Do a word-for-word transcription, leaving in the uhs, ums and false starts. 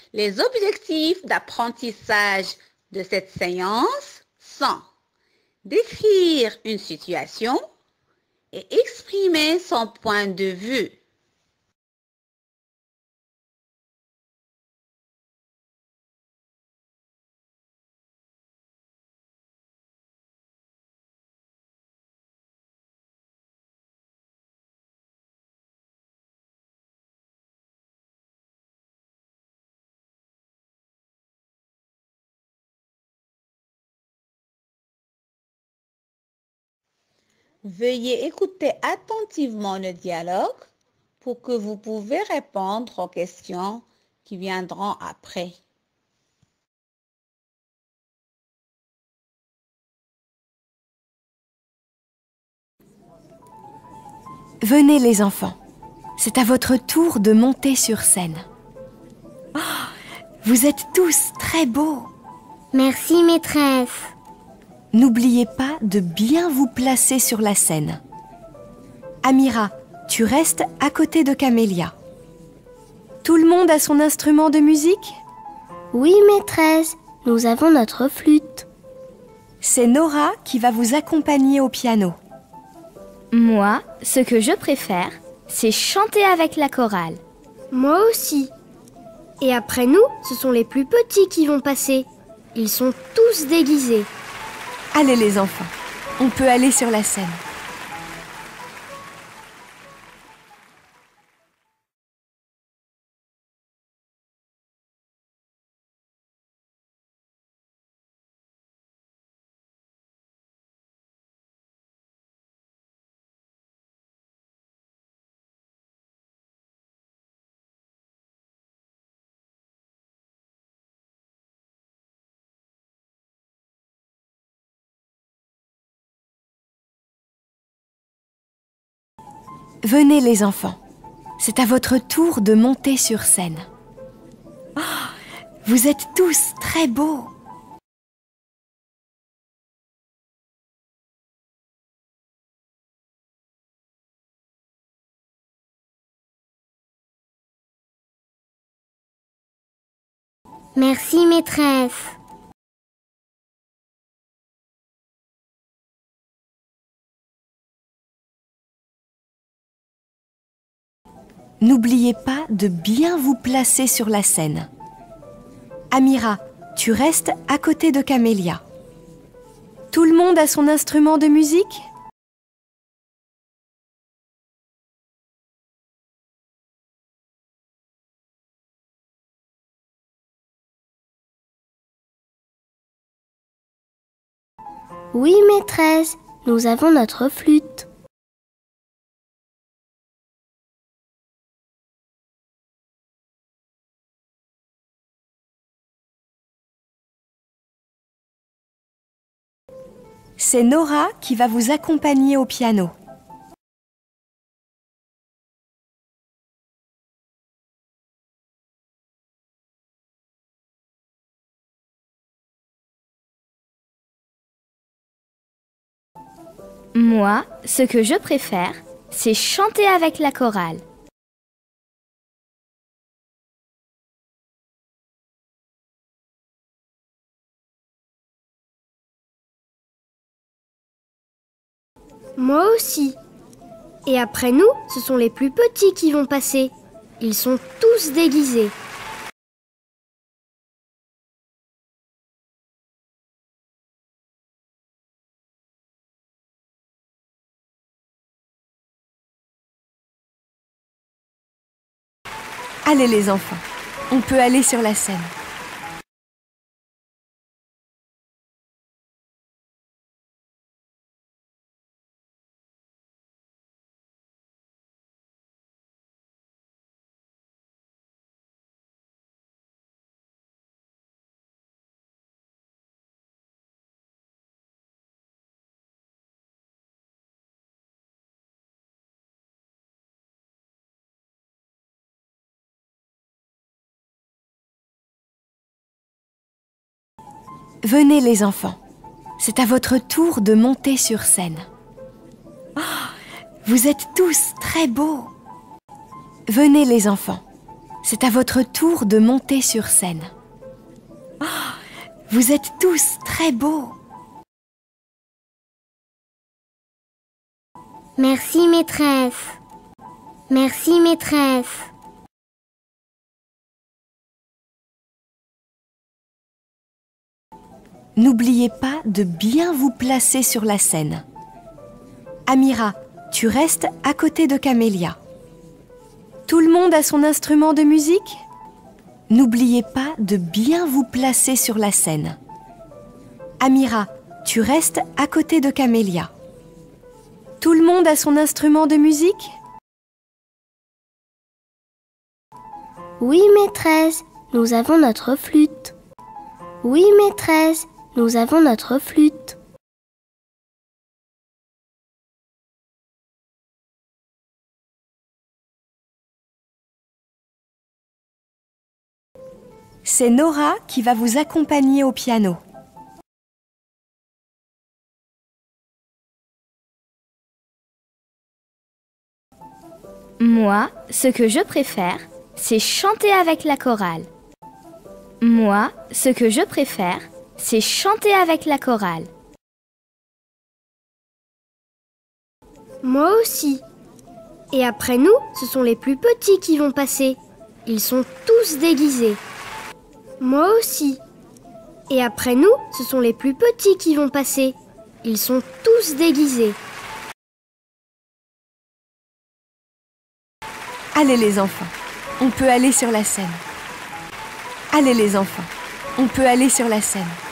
Les objectifs d'apprentissage de cette séance sont décrire une situation et exprimer son point de vue. Veuillez écouter attentivement le dialogue pour que vous pouvez répondre aux questions qui viendront après. Venez les enfants, c'est à votre tour de monter sur scène. Oh, vous êtes tous très beaux. Merci maîtresse. N'oubliez pas de bien vous placer sur la scène. Amira, tu restes à côté de Camélia. Tout le monde a son instrument de musique? Oui maîtresse, nous avons notre flûte. C'est Nora qui va vous accompagner au piano. Moi, ce que je préfère, c'est chanter avec la chorale. Moi aussi. Et après nous, ce sont les plus petits qui vont passer. Ils sont tous déguisés. Allez les enfants, on peut aller sur la scène. Venez les enfants, c'est à votre tour de monter sur scène. Oh, vous êtes tous très beaux. Merci maîtresse. N'oubliez pas de bien vous placer sur la scène. Amira, tu restes à côté de Camélia. Tout le monde a son instrument de musique? Oui maîtresse, nous avons notre flûte. C'est Nora qui va vous accompagner au piano. Moi, ce que je préfère, c'est chanter avec la chorale. Moi aussi. Et après nous, ce sont les plus petits qui vont passer. Ils sont tous déguisés. Allez les enfants, on peut aller sur la scène. Venez les enfants, c'est à votre tour de monter sur scène. Oh, vous êtes tous très beaux. Venez les enfants, c'est à votre tour de monter sur scène. Oh, vous êtes tous très beaux. Merci maîtresse. Merci maîtresse. N'oubliez pas de bien vous placer sur la scène. Amira, tu restes à côté de Camélia. Tout le monde a son instrument de musique? N'oubliez pas de bien vous placer sur la scène. Amira, tu restes à côté de Camélia. Tout le monde a son instrument de musique? Oui maîtresse, nous avons notre flûte. Oui maîtresse, nous avons notre flûte. C'est Nora qui va vous accompagner au piano. Moi, ce que je préfère, c'est chanter avec la chorale. Moi, ce que je préfère, c'est chanter avec la chorale. Moi aussi. Et après nous, ce sont les plus petits qui vont passer. Ils sont tous déguisés. Moi aussi. Et après nous, ce sont les plus petits qui vont passer. Ils sont tous déguisés. Allez les enfants, on peut aller sur la scène. Allez les enfants, on peut aller sur la scène.